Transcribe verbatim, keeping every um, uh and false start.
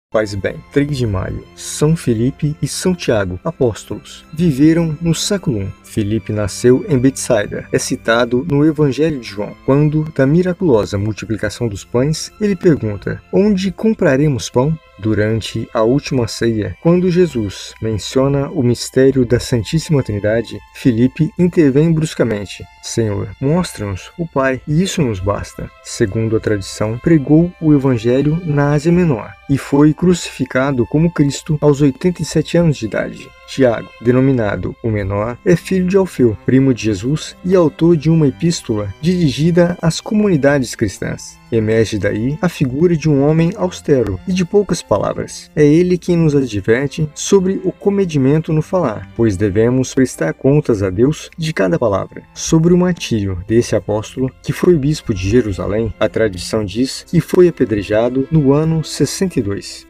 Faz bem. três de maio. São Filipe e São Tiago, apóstolos, viveram no século um. Filipe nasceu em Betsaida. É citado no Evangelho de João. Quando, da miraculosa multiplicação dos pães, ele pergunta: onde compraremos pão? Durante a última ceia, quando Jesus menciona o mistério da Santíssima Trindade, Filipe intervém bruscamente: Senhor, mostra-nos o Pai, e isso nos basta. Segundo a tradição, pregou o Evangelho na Ásia Menor e foi crucificado como Cristo aos oitenta e sete anos de idade. Tiago, denominado o Menor, é filho de Alfeu, primo de Jesus e autor de uma epístola dirigida às comunidades cristãs. Emerge daí a figura de um homem austero e de poucas palavras. É ele quem nos adverte sobre o comedimento no falar, pois devemos prestar contas a Deus de cada palavra. Sobre o martírio desse apóstolo, que foi bispo de Jerusalém, a tradição diz que foi apedrejado no ano sessenta e dois.